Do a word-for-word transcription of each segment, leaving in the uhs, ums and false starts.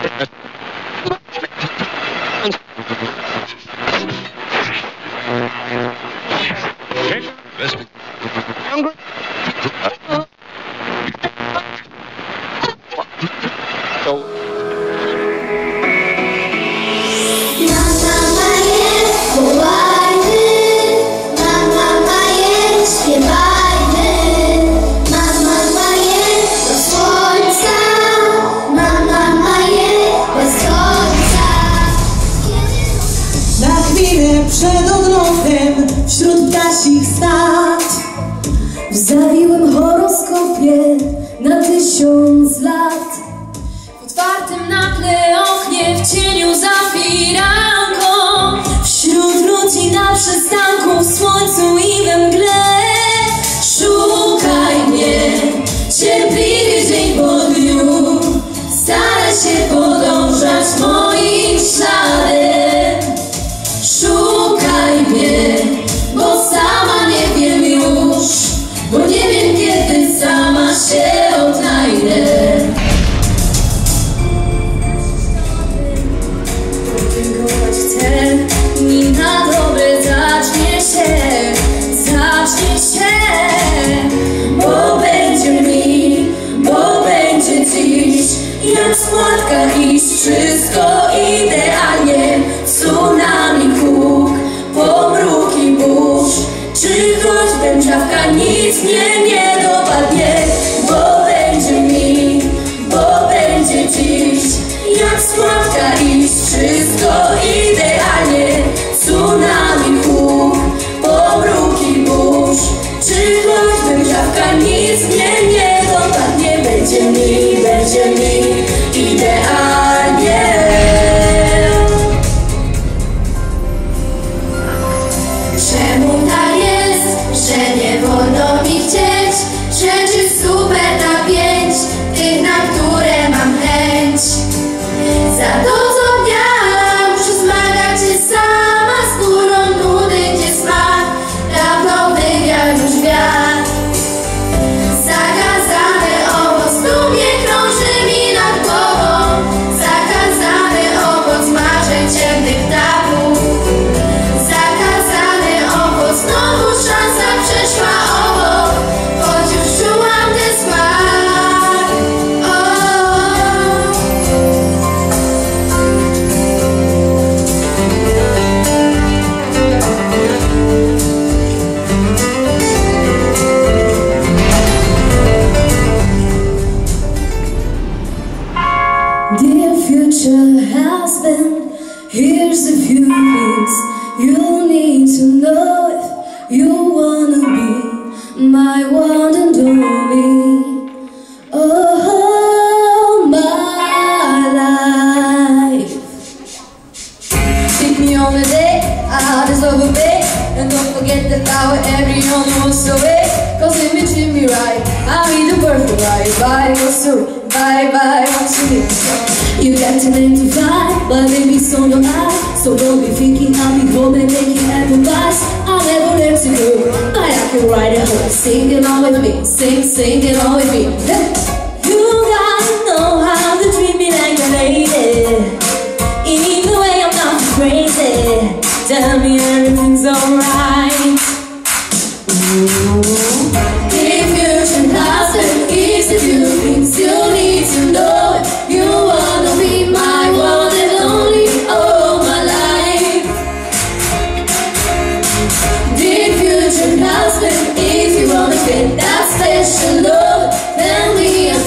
Przed odlotem wśród ptasich stad w zawiłym horoskopie na tysiąc lat. W otwartym nagle oknie w cieniu za firanką, wśród ludzi na przystanku, w słońcu i we mgle. Szukaj mnie cierpliwie dzień po dniu, staraj się podążać moim śladem. Szukaj mnie, bo sama nie wiem już, bo nie wiem kiedy sama się odnajdę. Podziękować chcę, nim na dobre zacznie się, zacznie się. Bo będzie mi, bo będzie dziś, jak w płatkach iść, wszystko idealnie. Tsunami, huk, pomruk i burz, czy choć wędrzawka nic mnie nie dopadnie. Bo będzie mi, bo będzie dziś, jak w płatkach iść, wszystko idealnie. Tsunami, huk, pomruk i burz, czy choć wędrzawka nic mnie nie dopadnie. Będzie mi, będzie mi idealnie. Czemu tak jest, że nie wolno mi chcieć rzeczy super napięć, tych, na które mam chęć? Za to co dnia muszę zmagać się sama z górą nudy, gdzie smak dawno wywiał już wiatr. Zakazany owoc tu mnie krąży mi nad głową, zakazany owoc marzeń ciemnych ptaków. Zakazany owoc, znowu szansa przeszła obok, choć już czułam ten smak. Dear future husband, here's a few things you need to know if you wanna be my one and only. Oh, my life. Take me on a day, I'll just love a bit, and don't forget the power everyone wants away. Cause if you treat me right, I'll be the perfect right. Bye, what's the bye bye, what's the you got to learn to fly, but baby so do I. So don't be thinking I'll be home and making advice. I'll never let you go, but I can ride it home. Sing it all with me, sing, sing it all with me. Hey. You gotta know how to treat me like a lady, even way I'm not crazy. Tell me everything's alright. If you should husband, here's a few things you need to know if you wanna be my one and only all my life. Dear future husband, if you wanna get that special love, then we are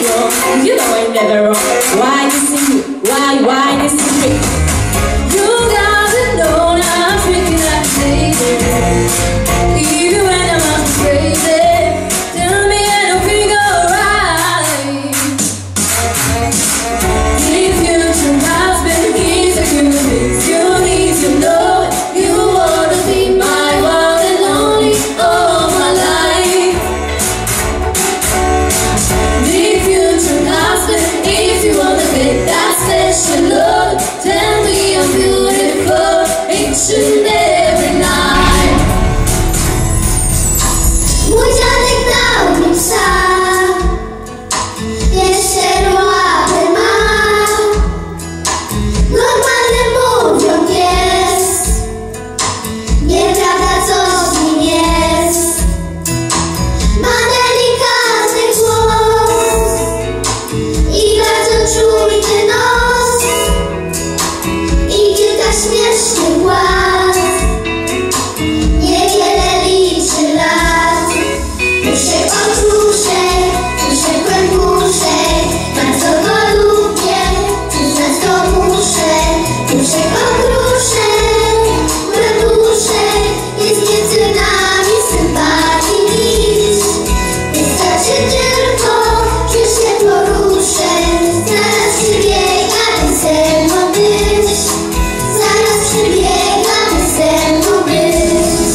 wrong. You know I'm never wrong. Why this is you? Why, why this is me? You gotta know now I'm freaking like crazy. Even when I'm not crazy, tell me I don't feel alright. If you turn husband, he's a human being. You need to know it. You wanna be my one and only all my life. If you turn husband, if you wanna make that special love, tell me I'm beautiful each and every night. Mój dziadek dał mi psa, jeszcze łapy ma. Normalny mówią pies, nieprawda co z nim jest. Ma delikatny głos i bardzo czujny nos i kilka śmiesznych łaz. Niewiele liczy lat. Puszek okruszek, puszek kłębuszek, bardzo go lubię, przyznać to muszę. Puszek okruszek, kłębuszek, jest między nami sympatii nic. Wystarczy tylko, że się poruszę, zaraz przybiega, by ze mną być. Zaraz przybiega, by ze mną być.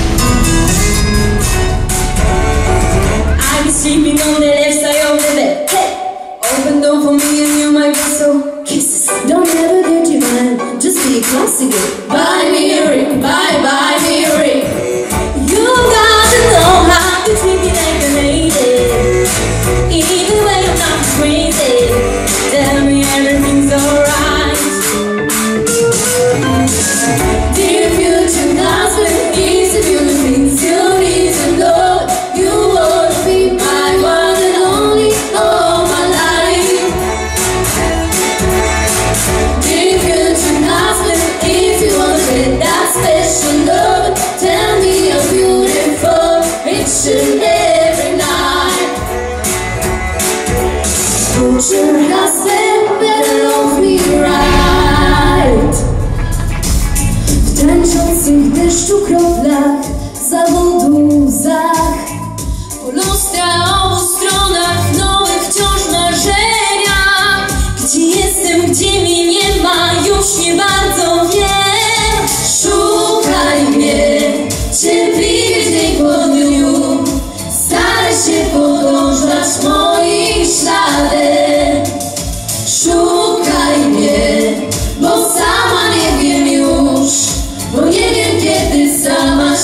I'm sleeping on the left side of the bed. Hey, open door for me and you might be so kisses. Don't ever get your man, just be classic. Buy me a ring, bye bye me a ring. You gotta know how to treat me like a lady. Even when I'm not crazy, tell me everything's alright. Dear future husband, is if you things you need to know. You wanna be my one and only all my life. Dear future husband, if you wanna get that special love, tell me you're beautiful each and every night. Future husband, better love me right. W tańczących deszczu kroplach, zawodu łzach, po lustra obu stronach, w nowych wciąż marzeniach. Gdzie jestem, gdzie mnie nie ma, już nie bardzo wiem. Szukaj mnie, cierpliwie dzień po dniu, staraj się podążać moim śladem. Szukaj mnie, bo sama nie wiem już, bo nie wiem kiedy sama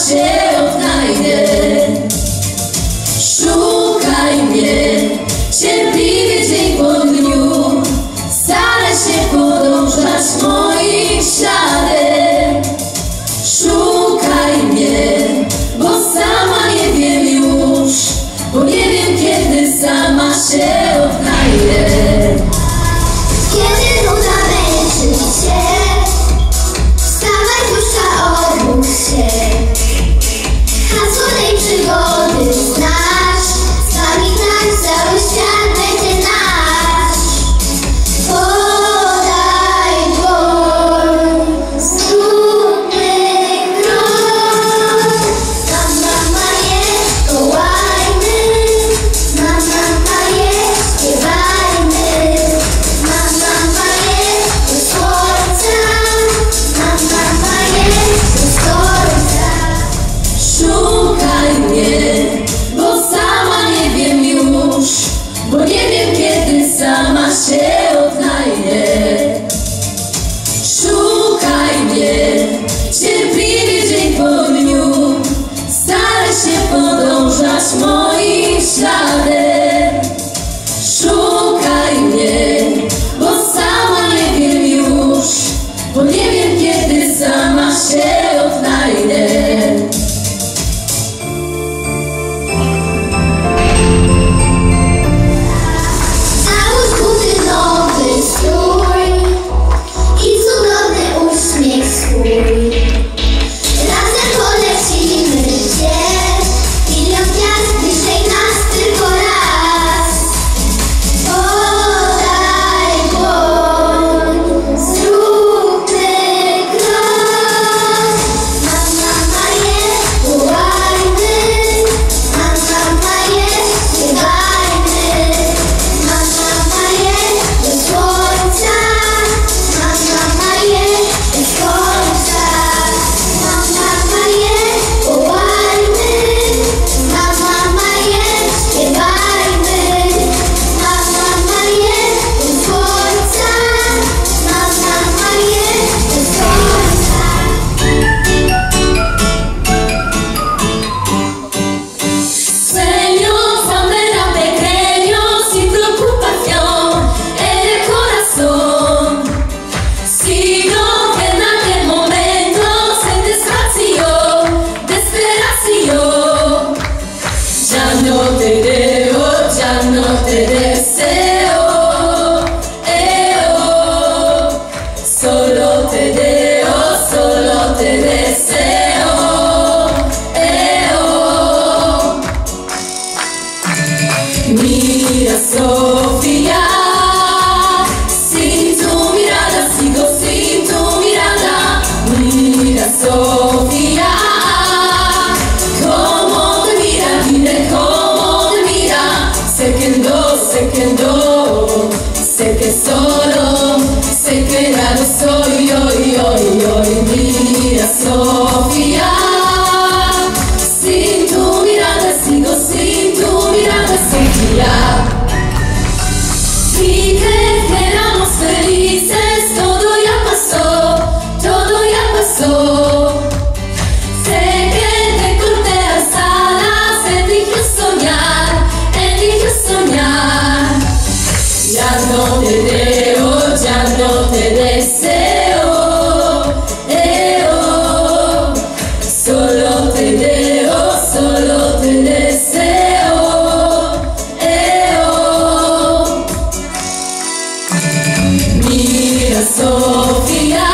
Sofía.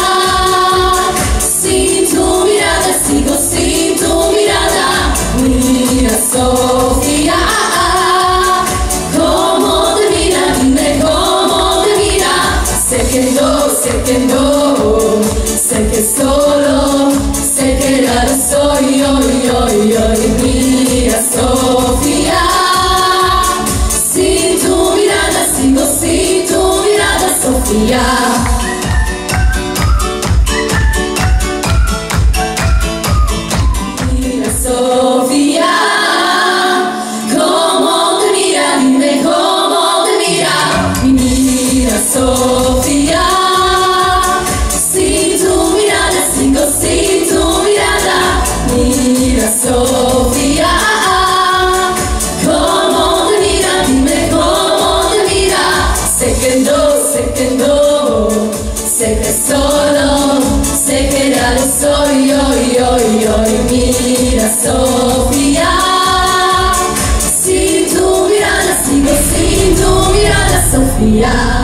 Sin tu mirada sigo, sin tu mirada. Mira Sofía, cómo te mira, dime cómo te mira. Sé que no, sé que no, sé que solo, sé que ya lo soy, hoy, hoy, hoy. Mira Sofía, sin tu mirada sigo, sin tu mirada Sofía. Sofía, cómo te mira, dime cómo te mira. Mira Sofía, sin tu mirada sigo, sin tu mirada. Mira Sofía, cómo te mira, dime cómo te mira. Sé que no, sé que no, sé que solo, sé que ya lo soy, hoy, hoy, hoy. Mira Sofía, sin tu mirada sigo, sin tu mirada Sofía.